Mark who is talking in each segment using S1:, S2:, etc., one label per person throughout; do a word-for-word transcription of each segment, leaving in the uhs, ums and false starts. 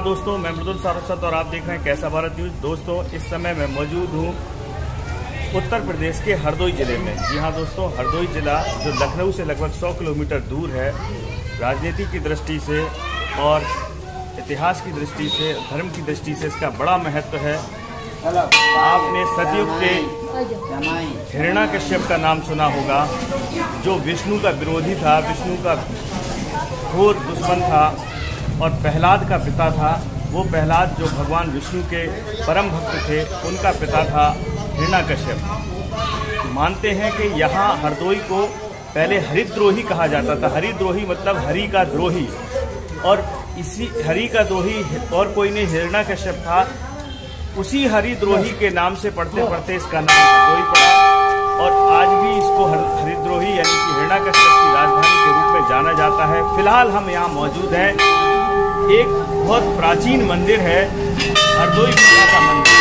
S1: दोस्तों, मैं मृदुल सारस्वत और आप देख रहे हैं कैसा भारत न्यूज। दोस्तों, इस समय मैं मौजूद हूँ उत्तर प्रदेश के हरदोई जिले में। जी हाँ दोस्तों, हरदोई जिला जो लखनऊ से लगभग सौ किलोमीटर दूर है, राजनीति की दृष्टि से और इतिहास की दृष्टि से, धर्म की दृष्टि से इसका बड़ा महत्व है। आपने सतयुग के हिरण्याकश्यप का नाम सुना होगा, जो विष्णु का विरोधी था, विष्णु का घोर दुश्मन था और प्रहलाद का पिता था। वो प्रहलाद जो भगवान विष्णु के परम भक्त थे, उनका पिता था हिरण्याकश्यप। मानते हैं कि यहाँ हरदोई को पहले हरिद्रोही कहा जाता था। हरिद्रोही मतलब हरि का द्रोही, और इसी हरि का द्रोही और कोई नहीं, हिरण्याकश्यप था। उसी हरिद्रोही के नाम से पढ़ते पढ़ते इसका नाम हरदोई पड़ा, और आज भी इसको हरिद्रोही यानी कि हिरण्याकश्यप की राजधानी के रूप में जाना जाता है। फिलहाल हम यहाँ मौजूद हैं, एक बहुत प्राचीन मंदिर है, हरदोई माता का मंदिर।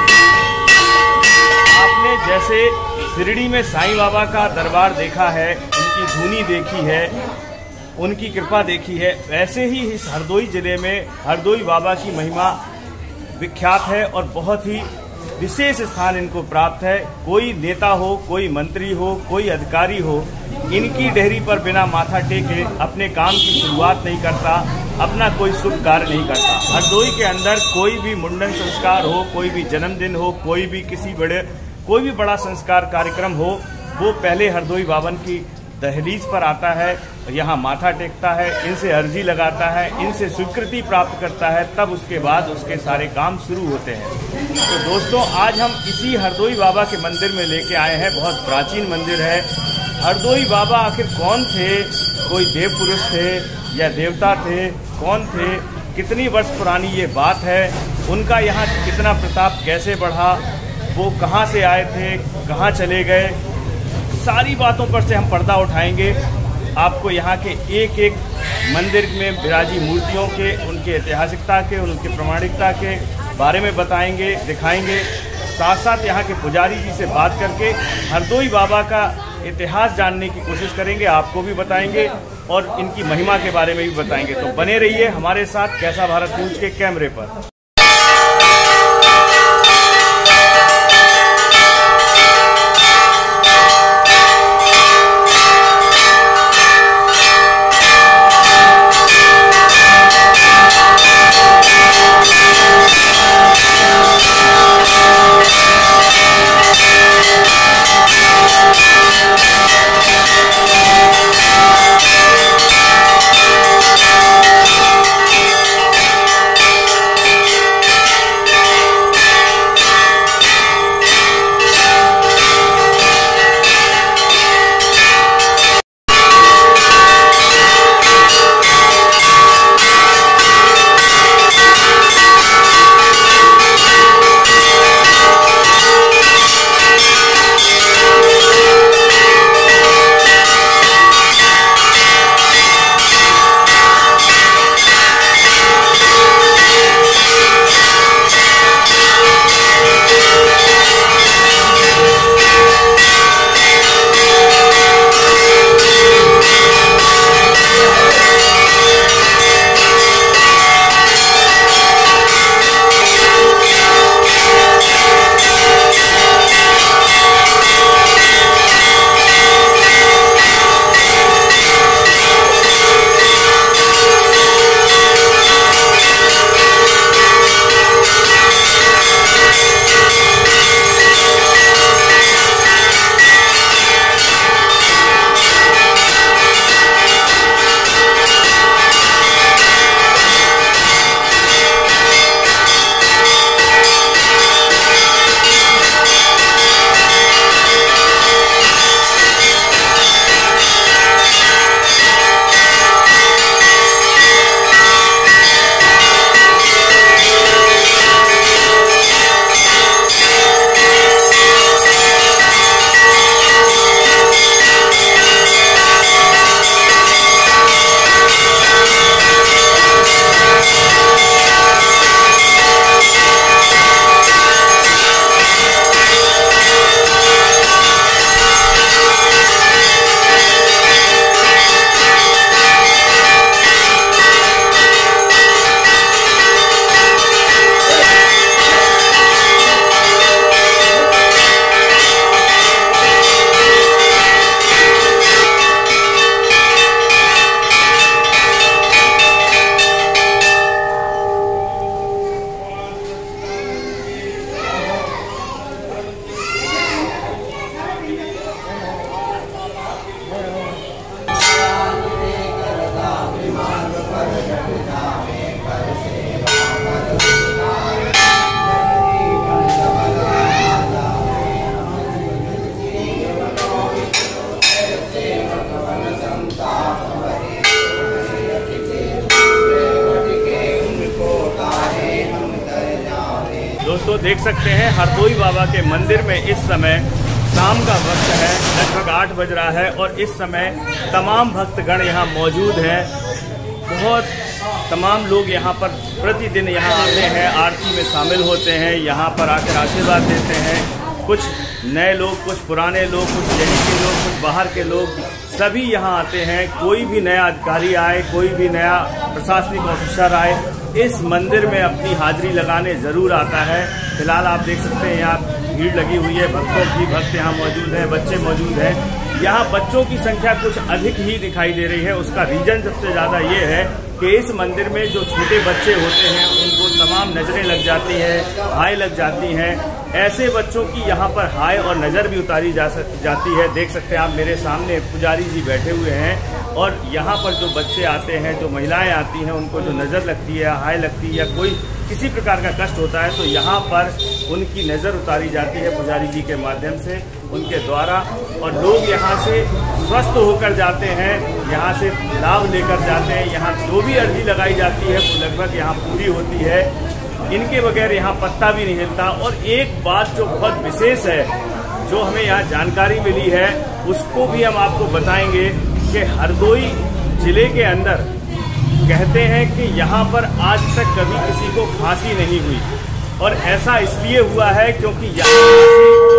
S1: आपने जैसे शिरडी में साईं बाबा का दरबार देखा है, उनकी धूनी देखी है, उनकी कृपा देखी है, वैसे ही इस हरदोई जिले में हरदोई बाबा की महिमा विख्यात है और बहुत ही विशेष स्थान इनको प्राप्त है। कोई नेता हो, कोई मंत्री हो, कोई अधिकारी हो, इनकी डेहरी पर बिना माथा टेके अपने काम की शुरुआत नहीं करता, अपना कोई शुभ कार्य नहीं करता। हरदोई के अंदर कोई भी मुंडन संस्कार हो, कोई भी जन्मदिन हो, कोई भी किसी बड़े कोई भी बड़ा संस्कार कार्यक्रम हो, वो पहले हरदोई बावन की दहलीज पर आता है, यहाँ माथा टेकता है, इनसे अर्जी लगाता है, इनसे स्वीकृति प्राप्त करता है, तब उसके बाद उसके सारे काम शुरू होते हैं। तो दोस्तों, आज हम इसी हरदोई बाबा के मंदिर में लेके आए हैं। बहुत प्राचीन मंदिर है। हरदोई बाबा आखिर कौन थे? कोई देव पुरुष थे या देवता थे? कौन थे? कितनी वर्ष पुरानी ये बात है? उनका यहाँ कितना प्रताप कैसे बढ़ा? वो कहाँ से आए थे, कहाँ चले गए? सारी बातों पर से हम पर्दा उठाएंगे। आपको यहाँ के एक एक मंदिर में विराजी मूर्तियों के, उनके ऐतिहासिकता के, उनके प्रामाणिकता के बारे में बताएंगे, दिखाएंगे। साथ साथ यहाँ के पुजारी जी से बात करके हरदोई बाबा का इतिहास जानने की कोशिश करेंगे, आपको भी बताएंगे और इनकी महिमा के बारे में भी बताएंगे। तो बने रहिए हमारे साथ कैसा भारत न्यूज के कैमरे पर। दोस्तों देख सकते हैं हरदोई बाबा के मंदिर में इस समय शाम का वक्त है, लगभग आठ बज रहा है और इस समय तमाम भक्तगण यहाँ मौजूद हैं। बहुत तमाम लोग यहाँ पर प्रतिदिन यहाँ आते हैं, आरती में शामिल होते हैं, यहाँ पर आकर आशीर्वाद देते हैं। कुछ नए लोग, कुछ पुराने लोग, कुछ यहीं के लोग, कुछ बाहर के लोग, सभी यहाँ आते हैं। कोई भी नया अधिकारी आए, कोई भी नया प्रशासनिक ऑफिसर आए, इस मंदिर में अपनी हाजिरी लगाने ज़रूर आता है। फिलहाल आप देख सकते हैं यहाँ भीड़ लगी हुई है, भक्तों की, भक्त यहाँ मौजूद हैं, बच्चे मौजूद हैं। यहाँ बच्चों की संख्या कुछ अधिक ही दिखाई दे रही है। उसका रीजन सबसे ज़्यादा ये है कि इस मंदिर में जो छोटे बच्चे होते हैं उनको तमाम नज़रें लग जाती हैं, हाय लग जाती हैं। ऐसे बच्चों की यहाँ पर हाय और नज़र भी उतारी जा जाती है। देख सकते हैं आप मेरे सामने पुजारी जी बैठे हुए हैं और यहाँ पर जो बच्चे आते हैं, जो महिलाएं आती हैं, उनको जो नज़र लगती है, हाय लगती है या कोई किसी प्रकार का कष्ट होता है तो यहाँ पर उनकी नज़र उतारी जाती है पुजारी जी के माध्यम से, उनके द्वारा, और लोग यहाँ से स्वस्थ होकर जाते हैं, यहाँ से लाभ लेकर जाते हैं। यहाँ जो भी अर्जी लगाई जाती है वो लगभग यहाँ पूरी होती है। इनके बगैर यहाँ पत्ता भी नहीं हिलता। और एक बात जो बहुत विशेष है, जो हमें यहाँ जानकारी मिली है, उसको भी हम आपको बताएंगे कि हरदोई जिले के अंदर कहते हैं कि यहाँ पर आज तक कभी किसी को फांसी नहीं हुई। और ऐसा इसलिए हुआ है क्योंकि यहाँ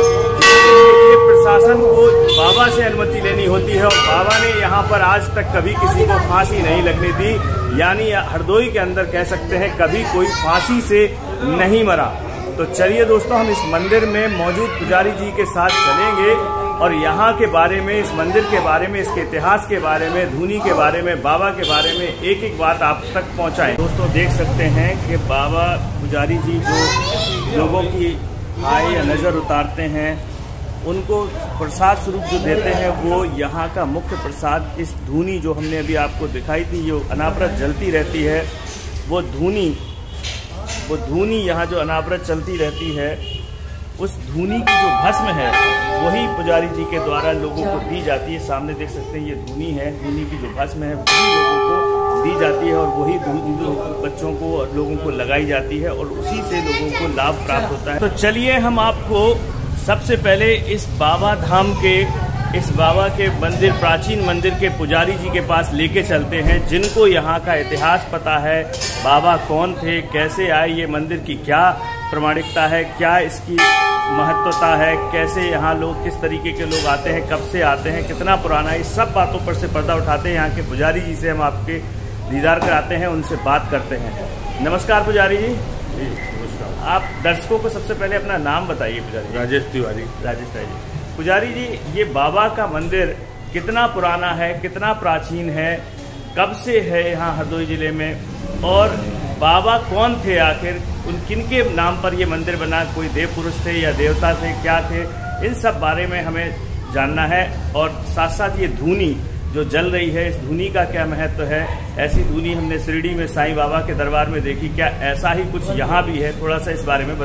S1: प्रशासन को बाबा से अनुमति लेनी होती है और बाबा ने यहाँ पर आज तक कभी किसी को फांसी नहीं लगने दी। यानी हरदोई के अंदर कह सकते हैं कभी कोई फांसी से नहीं मरा। तो चलिए दोस्तों, हम इस मंदिर में मौजूद पुजारी जी के साथ चलेंगे और यहाँ के बारे में, इस मंदिर के बारे में, इसके इतिहास के बारे में, धूनी के बारे में, बाबा के बारे में एक एक बात आप तक पहुँचाएं। दोस्तों देख सकते हैं कि बाबा पुजारी जी जो लोगों की आय या नज़र उतारते हैं, उनको प्रसाद स्वरूप जो देते हैं वो यहाँ का मुख्य प्रसाद, इस धूनी जो हमने अभी आपको दिखाई थी, जो अनावरत जलती रहती है, वो धूनी वो धूनी यहाँ जो अनावरत चलती रहती है, उस धूनी की जो भस्म है वही पुजारी जी के द्वारा लोगों को दी जाती है। सामने देख सकते हैं ये धूनी है, धूनी की जो भस्म है वही लोगों को दी जाती है और वही बच्चों को और लोगों को लगाई जाती है और उसी से लोगों को लाभ प्राप्त होता है। तो चलिए हम आपको सबसे पहले इस बाबा धाम के, इस बाबा के मंदिर, प्राचीन मंदिर के पुजारी जी के पास लेके चलते हैं, जिनको यहाँ का इतिहास पता है, बाबा कौन थे, कैसे आए, ये मंदिर की क्या प्रमाणिकता है, क्या इसकी महत्वता है, कैसे यहाँ लोग, किस तरीके के लोग आते हैं, कब से आते हैं, कितना पुराना है, इस सब बातों पर से पर्दा उठाते हैं। यहाँ के पुजारी जी से हम आपके दीदार कराते हैं, उनसे बात करते हैं। नमस्कार पुजारी जी। नमस्कार। आप दर्शकों को सबसे पहले अपना नाम बताइए पुजारी।
S2: राजेश तिवारी।
S1: राजेश तिवारी। पुजारी जी, ये बाबा का मंदिर कितना पुराना है, कितना प्राचीन है, कब से है यहाँ हरदोई जिले में, और बाबा कौन थे आखिर, उन किनके नाम पर ये मंदिर बना, कोई देव पुरुष थे या देवता थे, क्या थे, इन सब बारे में हमें जानना है। और साथ साथ ये धूनी जो जल रही है, इस धूनी का क्या महत्व है। ऐसी धूनी हमने शिरडी में साईं बाबा के दरबार में देखी, क्या ऐसा ही कुछ यहाँ भी है? थोड़ा सा इस बारे में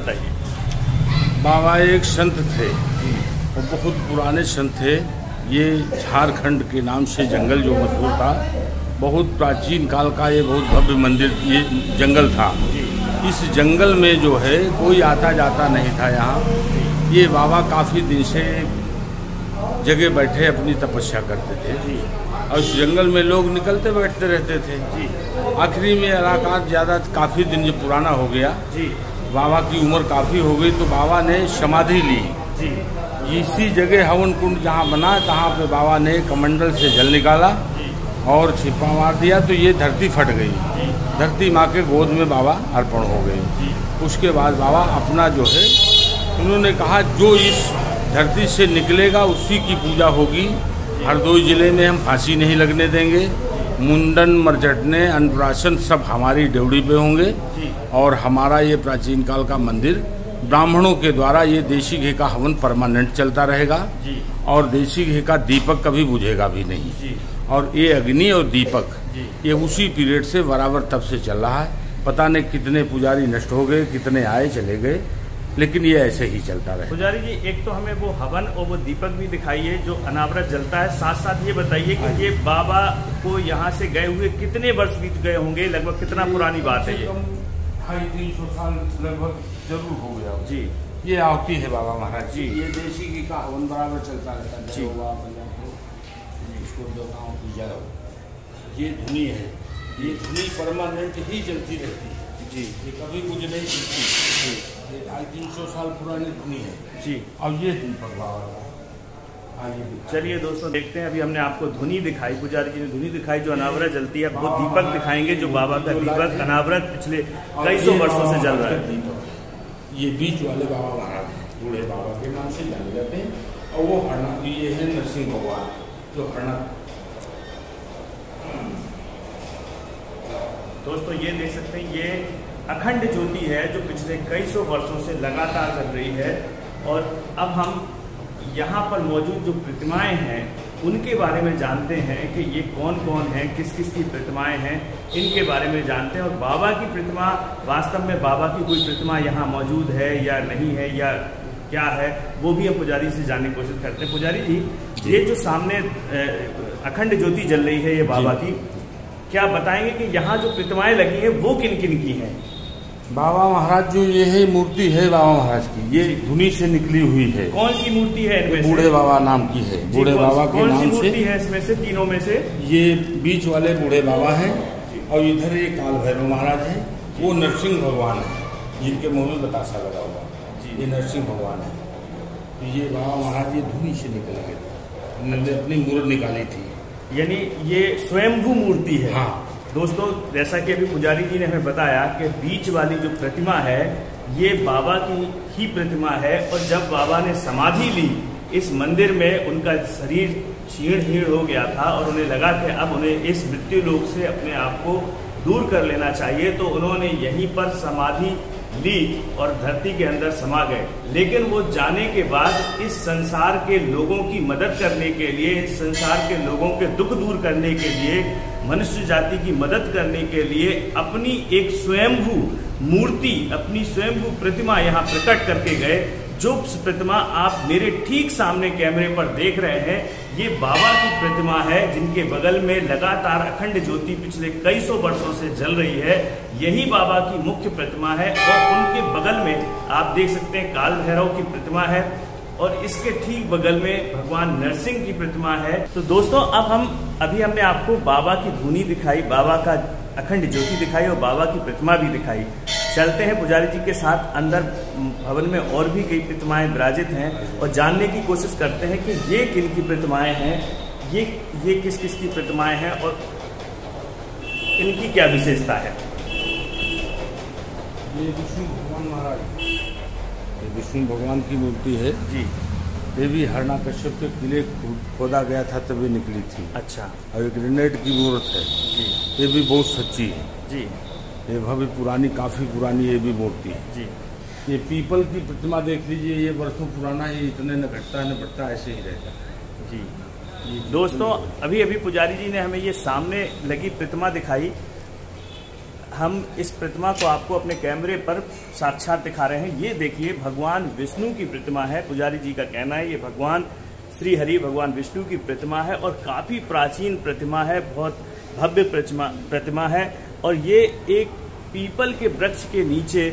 S1: बताइए।
S2: बाबा एक संत थे और बहुत पुराने संत थे। ये झारखंड के नाम से जंगल जो मशहूर था, बहुत प्राचीन काल का ये बहुत भव्य मंदिर, ये जंगल था। इस जंगल में जो है कोई आता जाता नहीं था यहाँ। ये बाबा काफ़ी दिन से जगह बैठे अपनी तपस्या करते थे और इस जंगल में लोग निकलते बैठते रहते थे। आखिरी में इलाका ज़्यादा काफ़ी दिन जो पुराना हो गया, बाबा की उम्र काफ़ी हो गई, तो बाबा ने समाधि ली। इसी जगह हवन कुंड जहाँ बना, तहाँ पे बाबा ने कमंडल से जल निकाला और छिपा मार दिया, तो ये धरती फट गई। धरती माँ के गोद में बाबा अर्पण हो गए। उसके बाद बाबा अपना जो है, उन्होंने कहा जो इस धरती से निकलेगा उसी की पूजा होगी। हरदोई जिले में हम फांसी नहीं लगने देंगे। मुंडन, मरझटने, अन्नप्राशन सब हमारी ड्योढ़ी पे होंगे और हमारा ये प्राचीन काल का मंदिर ब्राह्मणों के द्वारा ये देसी घी का हवन परमानेंट चलता रहेगा और देसी घी का दीपक कभी बुझेगा भी नहीं। और ये अग्नि और दीपक ये उसी पीरियड से बराबर तब से चल रहा है। पता नहीं कितने पुजारी नष्ट हो गए, कितने आए चले गए, लेकिन ये ऐसे ही चलता रहे।
S1: पुजारी जी, एक तो हमें वो हवन और वो दीपक भी दिखाइए जो अनावरत जलता है, साथ साथ ये बताइए कि ये बाबा को यहाँ से गए हुए कितने वर्ष बीत गए होंगे, लगभग कितना पुरानी बात है ये?
S2: ढाई तीन सौ साल लगभग जरूर हो गया
S1: जी।
S2: ये आवती है बाबा महाराज
S1: जी।
S2: ये देसी घी का हवन बराबर चलता रहता है।
S1: जी।
S2: इसको देवताओं की जय हो। ये धुनी है, ये धुनी परमानेंट ही चलती रहती है
S1: जी।
S2: ये कभी कुछ नहीं चलती। ये ढाई तीन सौ साल पुरानी धुनी है
S1: जी।
S2: अब ये धुन पर बाबा।
S1: चलिए दोस्तों देखते हैं, अभी हमने आपको धुनी दिखाई, पुजारी जी ने धुनी दिखाई जो अनावरत जलती है। वो दीपक दिखाएंगे जो बाबा का दीपक अनावरत पिछले कई सौ वर्षों से जल रहा है।
S2: ये बीच वाले बाबा महाराज बूढ़े बाबा के नाम से जाने जाते हैं और वो हरना ये है नरसिंह भगवान जो हरना।
S1: दोस्तों ये देख सकते हैं, ये अखंड ज्योति है जो पिछले कई सौ वर्षों से लगातार चल रही है। और अब हम यहाँ पर मौजूद जो प्रतिमाएं हैं उनके बारे में जानते हैं कि ये कौन कौन हैं, किस किस की प्रतिमाएं हैं, इनके बारे में जानते हैं। और बाबा की प्रतिमा, वास्तव में बाबा की कोई प्रतिमा यहाँ मौजूद है या नहीं है या क्या है, वो भी हम पुजारी से जानने की कोशिश करते हैं। पुजारी जी, जी। ये जो सामने अखंड ज्योति जल रही है ये बाबा की, क्या बताएंगे कि यहाँ जो प्रतिमाएं लगी हैं वो किन किन की हैं?
S2: बाबा महाराज जो ये है मूर्ति है बाबा महाराज की, ये धुनी से निकली हुई है।
S1: कौन सी मूर्ति है इनमें?
S2: बूढ़े बाबा नाम की है। बूढ़े बाबा के नाम से
S1: मूर्ति है इसमें से, तीनों में से?
S2: ये बीच वाले बूढ़े बाबा हैं और इधर ये काल भैरव महाराज है, वो नरसिंह भगवान है जिनके मुंह में बतासा लगा हुआ। ये नरसिंह भगवान है। तो ये बाबा महाराज ये धुनी से निकल गए थे, उन्होंने अपनी मूर्त निकाली थी,
S1: यानी ये स्वयंभू मूर्ति है।
S2: हाँ
S1: दोस्तों, जैसा कि अभी पुजारी जी ने हमें बताया कि बीच वाली जो प्रतिमा है ये बाबा की ही प्रतिमा है। और जब बाबा ने समाधि ली इस मंदिर में, उनका शरीर क्षीण हीण हो गया था और उन्हें लगा कि अब उन्हें इस मृत्यु लोक से अपने आप को दूर कर लेना चाहिए, तो उन्होंने यहीं पर समाधि ली और धरती के अंदर समा गए। लेकिन वो जाने के बाद इस संसार के लोगों की मदद करने के लिए, इस संसार के लोगों के दुख दूर करने के लिए, मनुष्य जाति की मदद करने के लिए अपनी एक स्वयंभू मूर्ति, अपनी स्वयंभू प्रतिमा यहाँ प्रकट करके गए। जो प्रतिमा आप मेरे ठीक सामने कैमरे पर देख रहे हैं, ये बाबा की प्रतिमा है जिनके बगल में लगातार अखंड ज्योति पिछले कई सौ वर्षों से जल रही है। यही बाबा की मुख्य प्रतिमा है। और उनके बगल में आप देख सकते हैं काल भैरव की प्रतिमा है और इसके ठीक बगल में भगवान नरसिंह की प्रतिमा है। तो दोस्तों, अब हम अभी हमने आपको बाबा की धुनी दिखाई, बाबा का अखंड ज्योति दिखाई और बाबा की प्रतिमा भी दिखाई। चलते हैं पुजारी जी के साथ अंदर, भवन में और भी कई प्रतिमाएं विराजित हैं और जानने की कोशिश करते हैं कि ये किन की प्रतिमाएं हैं, ये ये किस किस की प्रतिमाएं हैं और इनकी क्या विशेषता है।
S2: ये विष्णु भगवान महाराज, ये विष्णु भगवान की मूर्ति है
S1: जी।
S2: ये भी हरना कश्यप के किले खोदा गया था तभी निकली थी।
S1: अच्छा।
S2: और एक ग्रेनेड की मूर्त है
S1: जी।
S2: ये भी बहुत सच्ची है
S1: जी।
S2: ये भव्य पुरानी, काफी पुरानी ये भी मूर्ति है
S1: जी।
S2: ये पीपल की प्रतिमा देख लीजिए, ये वर्षों पुराना, ये इतने न घटता न बढ़ता, ऐसे ही रहता है
S1: जी। दोस्तों, अभी अभी पुजारी जी ने हमें ये सामने लगी प्रतिमा दिखाई। हम इस प्रतिमा को आपको अपने कैमरे पर साक्षात दिखा रहे हैं। ये देखिए भगवान विष्णु की प्रतिमा है। पुजारी जी का कहना है ये भगवान श्री हरि भगवान विष्णु की प्रतिमा है और काफी प्राचीन प्रतिमा है, बहुत भव्य प्रतिमा प्रतिमा है। और ये एक पीपल के वृक्ष के नीचे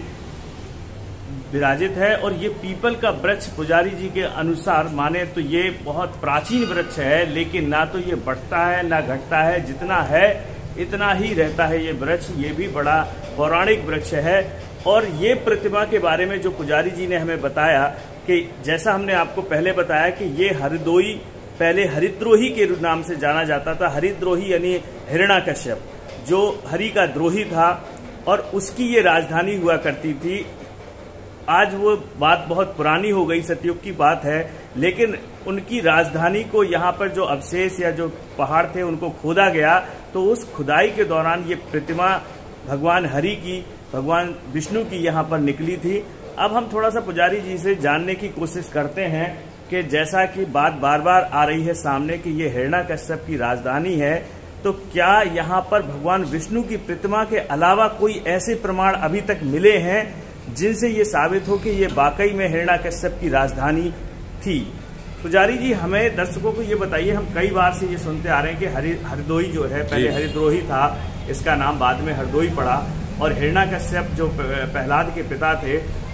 S1: विराजित है। और ये पीपल का वृक्ष पुजारी जी के अनुसार माने तो ये बहुत प्राचीन वृक्ष है, लेकिन ना तो ये बढ़ता है ना घटता है, जितना है इतना ही रहता है ये वृक्ष। ये भी बड़ा पौराणिक वृक्ष है। और ये प्रतिमा के बारे में जो पुजारी जी ने हमें बताया कि जैसा हमने आपको पहले बताया कि ये हरिद्रोही, पहले हरिद्रोही के नाम से जाना जाता था। हरिद्रोही यानी हिरण्याकश्यप, जो हरि का द्रोही था और उसकी ये राजधानी हुआ करती थी। आज वो बात बहुत पुरानी हो गई, सतयुग की बात है, लेकिन उनकी राजधानी को यहाँ पर जो अवशेष या जो पहाड़ थे उनको खोदा गया, तो उस खुदाई के दौरान ये प्रतिमा भगवान हरि की, भगवान विष्णु की यहाँ पर निकली थी। अब हम थोड़ा सा पुजारी जी से जानने की कोशिश करते हैं कि जैसा कि बात बार बार आ रही है सामने कि ये हिरण्याकश्यप की राजधानी है, तो क्या यहाँ पर भगवान विष्णु की प्रतिमा के अलावा कोई ऐसे प्रमाण अभी तक मिले हैं जिनसे ये साबित हो कि ये वाकई में हिरण्याकश्यप की राजधानी थी? पुजारी जी, हमें दर्शकों को ये बताइए, हम कई बार से ये सुनते आ रहे हैं कि हरि हरिद्रोही जो है, पहले हरिद्रोही था, इसका नाम बाद में हरदोई पड़ा, और हिरण्याकश्यप जो प्रहलाद के पिता थे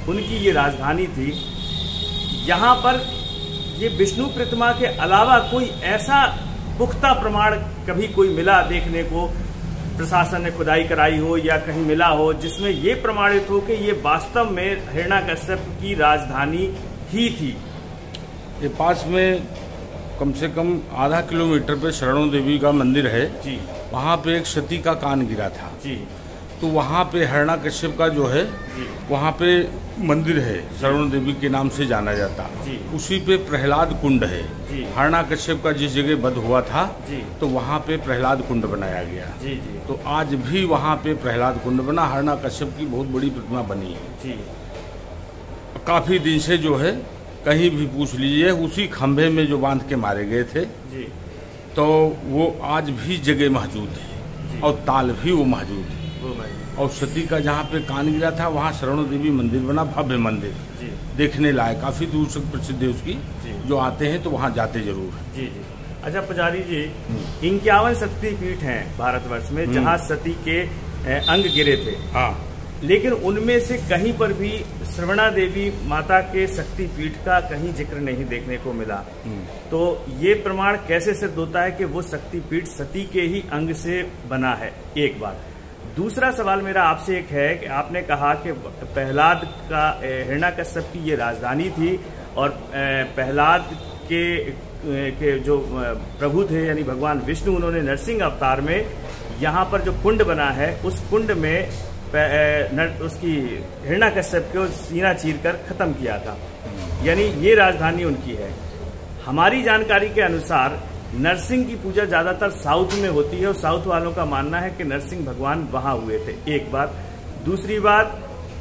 S1: उनकी ये राजधानी थी। यहाँ पर ये विष्णु प्रतिमा के अलावा कोई ऐसा पुख्ता प्रमाण कभी कोई मिला देखने को, प्रशासन ने खुदाई कराई हो या कहीं मिला हो जिसमें ये प्रमाणित हो कि ये वास्तव में हिरण्यकश्यप की राजधानी ही थी?
S2: ये पास में कम से कम आधा किलोमीटर पे शरणों देवी का मंदिर है
S1: जी।
S2: वहाँ पे एक सती का कान गिरा था
S1: जी।
S2: तो वहाँ पे हिरण्यकश्यप का जो है वहाँ पे मंदिर है, शरणों देवी के नाम से जाना जाता।
S1: जी।
S2: उसी पे प्रहलाद कुंड है।
S1: जी।
S2: हिरण्यकश्यप का जिस जगह वध हुआ था
S1: जी।
S2: तो वहाँ पे प्रहलाद कुंड बनाया गया।
S1: जी जी।
S2: तो आज भी वहाँ पे प्रहलाद कुंड बना, हिरण्यकश्यप की बहुत बड़ी प्रतिमा बनी है
S1: जी।
S2: काफी दिन से जो है कहीं भी पूछ लीजिए, उसी खंभे में जो बांध के मारे गए थे
S1: जी।
S2: तो वो आज भी जगह मौजूद है और ताल भी वो मौजूद है। और सती का जहाँ पे कान गिरा था वहाँ शरणों देवी मंदिर बना, भव्य मंदिर
S1: जी।
S2: देखने लायक, काफी दूर से प्रसिद्ध है उसकी। जो आते हैं तो वहाँ जाते जरूर हैं।
S1: जी जी। अच्छा पुजारी जी, इक्यावन शक्तिपीठ हैं भारतवर्ष में जहाँ सती के अंग गिरे थे।
S2: हाँ।
S1: लेकिन उनमें से कहीं पर भी श्रवणा देवी माता के शक्तिपीठ का कहीं जिक्र नहीं देखने को मिला। तो ये प्रमाण कैसे सिद्ध होता है कि वो शक्तिपीठ सती के ही अंग से बना है? एक बात। दूसरा सवाल मेरा आपसे एक है कि आपने कहा कि प्रहलाद का हिरण्यकश्यप की ये राजधानी थी और प्रहलाद के के जो प्रभु थे यानी भगवान विष्णु, उन्होंने नरसिंह अवतार में यहाँ पर जो कुंड बना है उस कुंड में उसकी हिरण्यकश्यप को सीना चीर कर खत्म किया था, यानी ये राजधानी उनकी है। हमारी जानकारी के अनुसार नरसिंह की पूजा ज्यादातर साउथ में होती है और साउथ वालों का मानना है कि नरसिंह भगवान वहां हुए थे। एक बात। दूसरी बात,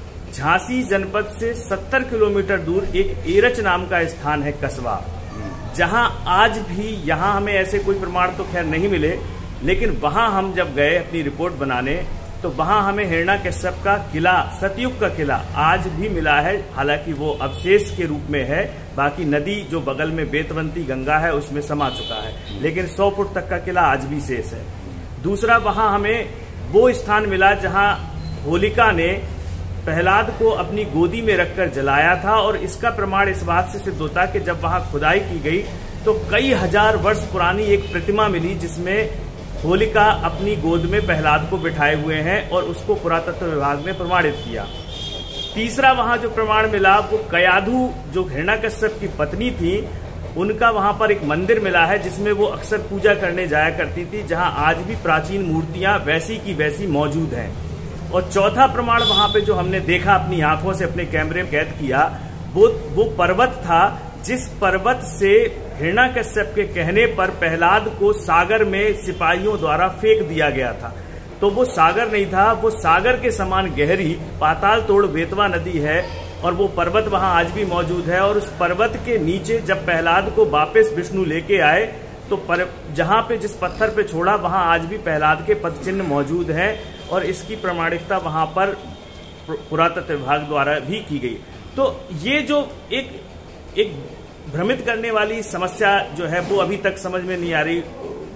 S1: झांसी जनपद से सत्तर किलोमीटर दूर एक एरच नाम का स्थान है, कस्बा, जहां आज भी, यहां हमें ऐसे कोई प्रमाण तो खैर नहीं मिले, लेकिन वहां हम जब गए अपनी रिपोर्ट बनाने तो वहां हमें हिरण्यकश्यप का किला, सतयुग का किला आज भी मिला है। हालांकि वो अवशेष के रूप में है, बाकी नदी जो बगल में बेतवंती गंगा है उसमें समा चुका है, लेकिन सौ फुट तक का किला आज भी शेष है। दूसरा, वहां हमें वो स्थान मिला जहां होलिका ने प्रहलाद को अपनी गोदी में रखकर जलाया था, और इसका प्रमाण इस बात से सिद्ध होता कि जब वहां खुदाई की गई तो कई हजार वर्ष पुरानी एक प्रतिमा मिली जिसमें होलिका अपनी गोद में प्रहलाद को बिठाए हुए हैं, और उसको पुरातत्व विभाग ने प्रमाणित किया। तीसरा, वहां जो प्रमाण मिला वो कयाधु जो हिरण्यकश्यप की पत्नी थी उनका वहां पर एक मंदिर मिला है जिसमें वो अक्सर पूजा करने जाया करती थी, जहां आज भी प्राचीन मूर्तियां वैसी की वैसी मौजूद हैं। और चौथा प्रमाण वहां पे जो हमने देखा, अपनी आंखों से अपने कैमरे में कैद किया, वो वो पर्वत था जिस पर्वत से हिरण्यकश्यप के कहने पर प्रहलाद को सागर में सिपाहियों द्वारा फेंक दिया गया था। तो वो सागर नहीं था, वो सागर के समान गहरी पाताल तोड़ बेतवा नदी है, और वो पर्वत वहां आज भी मौजूद है। और उस पर्वत के नीचे जब प्रहलाद को वापस विष्णु लेके आए तो पर, जहां पे जिस पत्थर पे छोड़ा वहां आज भी प्रहलाद के पद चिन्ह मौजूद हैं, और इसकी प्रमाणिकता वहां पर पुरातत्व विभाग द्वारा भी की गई। तो ये जो एक एक भ्रमित करने वाली समस्या जो है वो अभी तक समझ में नहीं आ रही,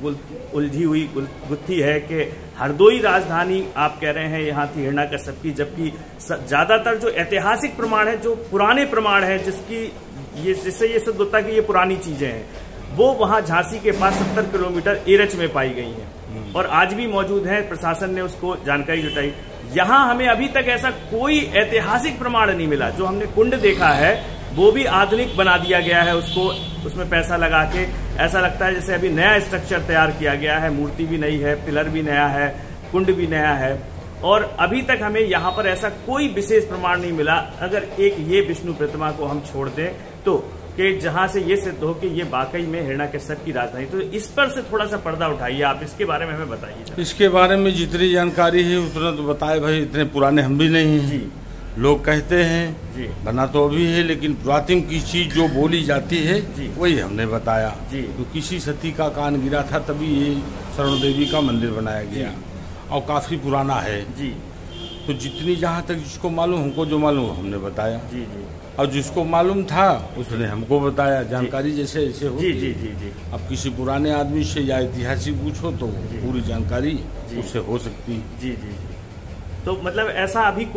S1: उलझी हुई गुत्थी है कि हरदोई राजधानी आप कह रहे हैं यहाँ थी हिरण्यकश्यप की, जबकि ज्यादातर जो ऐतिहासिक प्रमाण है, जो पुराने प्रमाण है, जिसकी ये जिससे ये सिद्ध होता है कि ये पुरानी चीजें हैं, वो वहां झांसी के पास सत्तर किलोमीटर एरच में पाई गई हैं और आज भी मौजूद है। प्रशासन ने उसको जानकारी जुटाई। यहाँ हमें अभी तक ऐसा कोई ऐतिहासिक प्रमाण नहीं मिला। जो हमने कुंड देखा है वो भी आधुनिक बना दिया गया है, उसको उसमें पैसा लगा के ऐसा लगता है जैसे अभी नया स्ट्रक्चर तैयार किया गया है। मूर्ति भी नई है, पिलर भी नया है, कुंड भी नया है, और अभी तक हमें यहाँ पर ऐसा कोई विशेष प्रमाण नहीं मिला। अगर एक ये विष्णु प्रतिमा को हम छोड़ दें तो कि जहां से ये सिद्ध हो कि ये वाकई में हिरण्यकश्यप की राजधानी, तो इस पर से थोड़ा सा पर्दा उठाइए आप, इसके बारे में हमें बताइए।
S2: इसके बारे में जितनी जानकारी है उतना तो बताए भाई, इतने पुराने हम भी नहीं हैं।
S1: जी।
S2: लोग कहते हैं
S1: जी
S2: बना तो अभी है, लेकिन पुरातन की चीज जो बोली जाती है वही हमने बताया।
S1: जी।
S2: तो किसी सती का कान गिरा था तभी ये शरण देवी का मंदिर बनाया गया, और काफी पुराना है।
S1: जी।
S2: तो जितनी जहाँ तक जिसको मालूम, हमको जो मालूम हमने बताया।
S1: जी जी।
S2: और जिसको मालूम था उसने हमको बताया। जानकारी जैसे जैसे होती
S1: जी जी जी जी।
S2: अब किसी पुराने आदमी से या ऐतिहासिक पूछो तो पूरी जानकारी उससे हो सकती।
S1: जी जी जी। तो मतलब ऐसा अभी कोई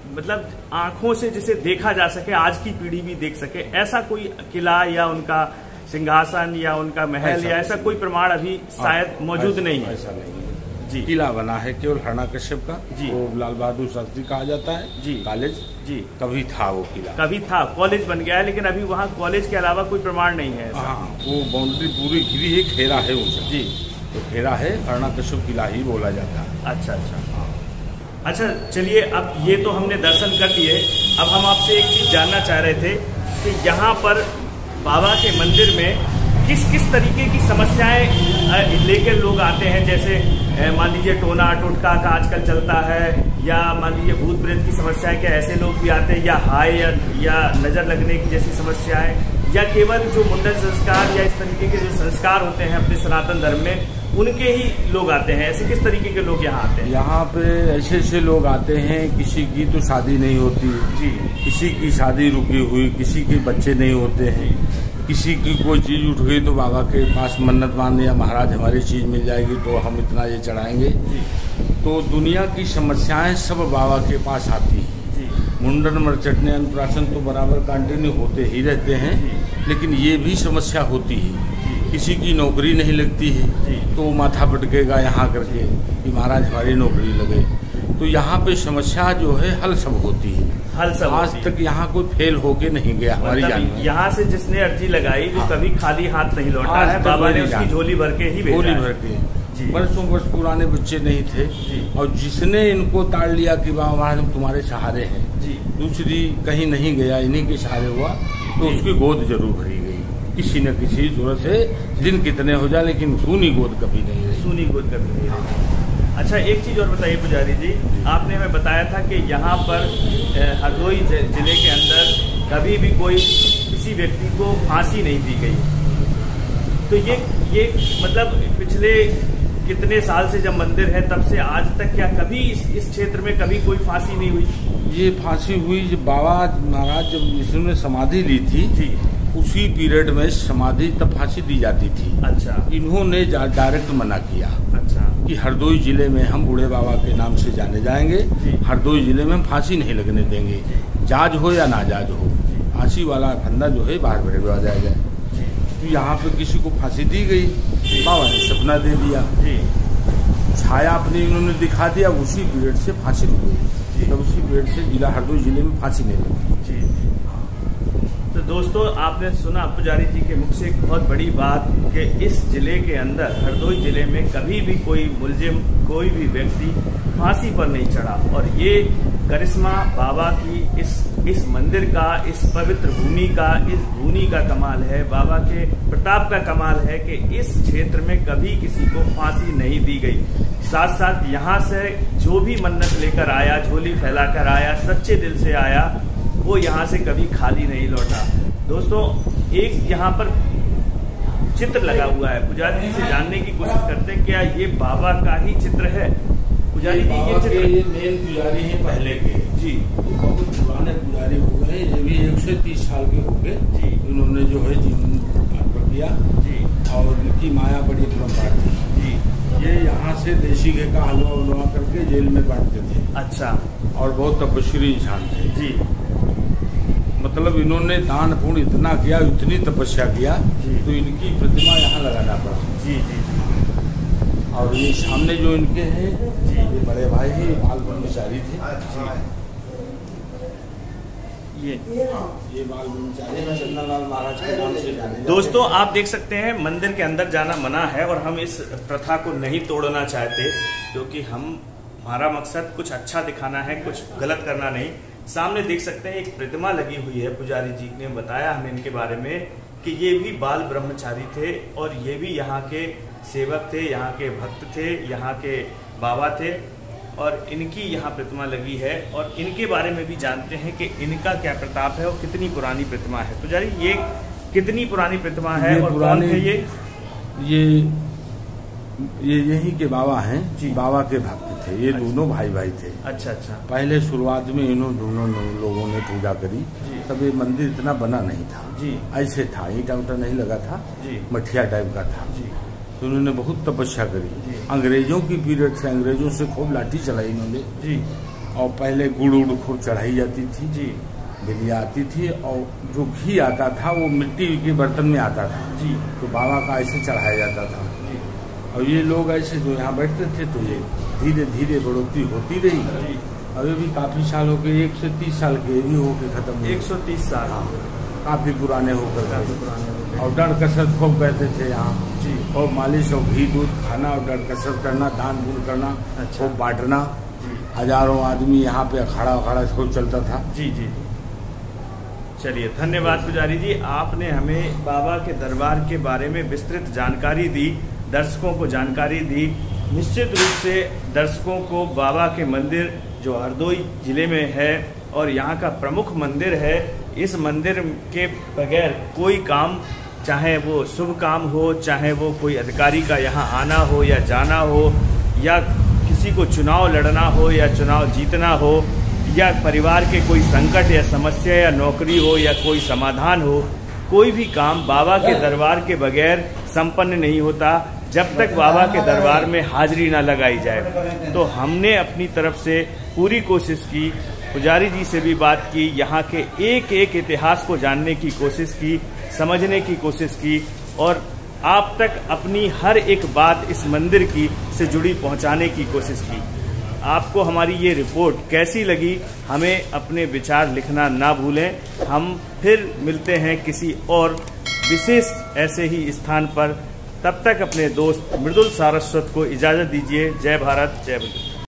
S1: मतलब आंखों से जिसे देखा जा सके, आज की पीढ़ी भी देख सके, ऐसा कोई किला या उनका सिंहासन या उनका महल या ऐसा कोई प्रमाण अभी शायद मौजूद नहीं है।
S2: ऐसा नहीं
S1: जी।
S2: किला बना है केवल हरणाकश्यप का,
S1: जी,
S2: वो लाल बहादुर शास्त्री कहा जाता है।
S1: जी,
S2: कॉलेज
S1: जी,
S2: कभी था वो किला,
S1: कभी था, कॉलेज बन गया है, लेकिन अभी वहाँ कॉलेज के अलावा कोई प्रमाण नहीं है।
S2: हाँ, वो बाउंड्री पूरी घिरी है, घेरा है उनसे।
S1: जी,
S2: तो घेरा है, हरणाकश्यप किला ही बोला जाता है।
S1: अच्छा अच्छा अच्छा चलिए, अब ये तो हमने दर्शन कर लिए। अब हम आपसे एक चीज जानना चाह रहे थे कि यहाँ पर बाबा के मंदिर में किस किस तरीके की समस्याएं लेकर लोग आते हैं। जैसे मान लीजिए टोना टोटका का आजकल चलता है, या मान लीजिए भूत प्रेत की समस्याएं, क्या ऐसे लोग भी आते हैं, या हाय या, या नजर लगने की जैसी समस्याएं, या केवल जो मुंडन संस्कार या इस तरीके के जो संस्कार होते हैं अपने सनातन धर्म में, उनके ही लोग आते हैं। ऐसे किस तरीके के लोग यहाँ आते हैं?
S2: यहाँ पे ऐसे ऐसे लोग आते हैं, किसी की तो शादी नहीं होती
S1: जी, किसी
S2: की शादी रुकी हुई, किसी के बच्चे नहीं होते हैं, किसी की कोई चीज उठ गई तो बाबा के पास मन्नत मानने, या महाराज हमारी चीज मिल जाएगी तो हम इतना ये चढ़ाएंगे। तो दुनिया की समस्याएं सब बाबा के पास आती हैं। मुंडन मरचटने अन्नप्राशन तो बराबर कंटिन्यू होते ही रहते हैं, लेकिन ये भी समस्या होती है। किसी की नौकरी नहीं लगती है तो माथा पटकेगा यहाँ करके कि महाराज हमारी नौकरी लगे। तो यहाँ पे समस्या जो है हल सब होती है,
S1: हल सब
S2: आज तक यहाँ कोई फेल होके नहीं गया हमारी जान में।
S1: यहाँ से जिसने अर्जी लगाई वो कभी खाली हाथ नहीं लौटा है, बाबा ने उसकी झोली भर के ही भेजा।
S2: झोली भर के बरसों वर्ष पुराने बच्चे नहीं थे, और जिसने इनको ताड़ लिया कि बाबा महाराज हम तुम्हारे सहारे हैं, दूसरी कहीं नहीं गया, इन्हीं के सहारे हुआ, तो उसकी गोद जरूर भरी गई। किसी न किसी जरूरत से दिन कितने हो जाए, लेकिन सूनी गोद कभी नहीं रही।
S1: सूनी गोद कभी नहीं रही। अच्छा, एक चीज और बताइए पुजारी जी, आपने हमें बताया था कि यहाँ पर हरदोई जिले के अंदर कभी भी कोई किसी व्यक्ति को फांसी नहीं दी गई। तो ये ये मतलब पिछले कितने साल से जब मंदिर है तब से आज तक क्या कभी इस, इस क्षेत्र में कभी कोई फांसी नहीं हुई?
S2: ये फांसी हुई जब बाबा महाराज जब जिन्होंने समाधि ली थी
S1: जी,
S2: उसी पीरियड में समाधि तब फांसी दी जाती थी।
S1: अच्छा,
S2: इन्होंने डायरेक्ट मना किया।
S1: अच्छा, कि
S2: हरदोई जिले में हम बूढ़े बाबा के नाम से जाने जाएंगे, हरदोई जिले में हम फांसी नहीं लगने देंगे, जाज हो या नाजाज हो, फांसी वाला फंदा जो है बाहर भिजवा जाएगा। तो यहाँ पे किसी को फांसी दी गई, बाबा ने सपना दे दिया, छाया अपनी इन्होंने दिखा दिया, उसी पीरियड से फांसी रुक गई। तब उसी पीरियड से जिला हरदोई जिले में फांसी नहीं लगी।
S1: तो दोस्तों, आपने सुना पुजारी जी के मुख से एक बहुत बड़ी बात कि इस जिले के अंदर हरदोई जिले में कभी भी कोई मुलजिम, कोई भी व्यक्ति फांसी पर नहीं चढ़ा। और ये करिश्मा बाबा की इस इस मंदिर का, इस पवित्र भूमि का, इस भूमि का कमाल है, बाबा के प्रताप का कमाल है कि इस क्षेत्र में कभी किसी को फांसी नहीं दी गई। साथ साथ यहाँ से जो भी मन्नत लेकर आया, झोली फैलाकर आया, सच्चे दिल से आया, वो यहाँ से कभी खाली नहीं लौटा। दोस्तों, एक यहाँ पर चित्र लगा हुआ है, पुजारी जी से जानने की कोशिश करते हैं क्या ये बाबा का ही चित्र है? पुजारी जी, ये चित्र
S2: ये मेन पुजारी है पहले के
S1: जी,
S2: बहुत पुराने पुजारी हो गए, ये भी एक सौ तीस साल के हो गए जी। इन्होंने जो है जीवन किया जी, और इनकी माया बड़ी परम्परा थी जी। ये यहाँ से देसी घी का हलवा उलवा करके जेल में बांटते थे।
S1: अच्छा,
S2: और बहुत तपस्वी इंसान थे
S1: जी।
S2: मतलब इन्होंने दान पुण्य इतना किया, इतनी तपस्या किया, तो इनकी प्रतिमा यहाँ लगाना पड़ा
S1: जी जी।
S2: और ये सामने जो इनके हैं जी, ये बड़े भाई हैं, बाल ब्रह्मचारी थे
S1: ये
S2: ये बाल ब्रह्मचारी चंदनलाल महाराज के नाम से जाने।
S1: दोस्तों, आप देख सकते हैं मंदिर के अंदर जाना मना है, और हम इस प्रथा को नहीं तोड़ना चाहते, क्योंकि हम हमारा मकसद कुछ अच्छा दिखाना है, कुछ गलत करना नहीं। सामने देख सकते हैं एक प्रतिमा लगी हुई है, पुजारी जी ने बताया हमें इनके बारे में कि ये भी बाल ब्रह्मचारी थे, और ये भी यहाँ के सेवक थे, यहाँ के भक्त थे, यहाँ के बाबा थे, और इनकी यहाँ प्रतिमा लगी है। और इनके बारे में भी जानते हैं कि इनका क्या प्रताप है और कितनी पुरानी प्रतिमा है। पुजारी, ये कितनी पुरानी प्रतिमा है और कौन थे ये?
S2: ये ये यही के बाबा हैं जी, बाबा के भक्त थे ये। अच्छा, दोनों भाई भाई थे।
S1: अच्छा अच्छा।
S2: पहले शुरुआत में इन्होंने दोनों लोगों ने पूजा करी, तब ये मंदिर इतना बना नहीं था जी, ऐसे था, ईंटा उटा नहीं लगा था जी, मठिया टाइप का था जी। तो उन्होंने बहुत तपस्या करी, अंग्रेजों की पीरियड से, अंग्रेजों से खूब लाठी चलाई इन्होंने जी, और पहले गुड़ उड़ खूब चढ़ाई जाती थी
S1: जी,
S2: बिलिया आती थी, और जो घी आता था वो मिट्टी के बर्तन में आता था
S1: जी,
S2: तो बाबा का ऐसे चढ़ाया जाता था
S1: जी,
S2: और ये लोग ऐसे जो यहाँ बैठते थे तो ये धीरे धीरे बढ़ोतरी होती रही।
S1: जी।
S2: अभी भी काफी साल हो गए, एक सौ तीस साल के भी होके खत्म हुए।
S1: एक सौ तीस साल
S2: हाँ, काफी पुराने होकर
S1: काफी
S2: गए।
S1: पुराने हो गए।
S2: और डर कसरत खूब करते थे यहाँ
S1: जी,
S2: और मालिश और घी दूध खाना और डर कसरत करना, दान पुण्य करना,
S1: अच्छा।
S2: खूब बांटना।
S1: जी,
S2: हजारों आदमी यहाँ पे अखाड़ा अखाड़ा खूब चलता था।
S1: जी, जी। चलिए, धन्यवाद पुजारी जी, आपने हमें बाबा के दरबार के बारे में विस्तृत जानकारी दी, दर्शकों को जानकारी दी। निश्चित रूप से दर्शकों को बाबा के मंदिर जो हरदोई जिले में है और यहाँ का प्रमुख मंदिर है, इस मंदिर के बगैर कोई काम, चाहे वो शुभ काम हो, चाहे वो कोई अधिकारी का यहाँ आना हो या जाना हो, या किसी को चुनाव लड़ना हो या चुनाव जीतना हो, या परिवार के कोई संकट या समस्या या नौकरी हो या कोई समाधान हो, कोई भी काम बाबा के दरबार के बगैर संपन्न नहीं होता जब तक बाबा के दरबार में हाजिरी ना लगाई जाए। तो हमने अपनी तरफ से पूरी कोशिश की, पुजारी जी से भी बात की, यहाँ के एक एक इतिहास को जानने की कोशिश की, समझने की कोशिश की और आप तक अपनी हर एक बात इस मंदिर की से जुड़ी पहुँचाने की कोशिश की। आपको हमारी ये रिपोर्ट कैसी लगी, हमें अपने विचार लिखना ना भूलें। हम फिर मिलते हैं किसी और विशेष ऐसे ही स्थान पर। तब तक अपने दोस्त मृदुल सारस्वत को इजाज़त दीजिए। जय भारत, जय बुद्ध।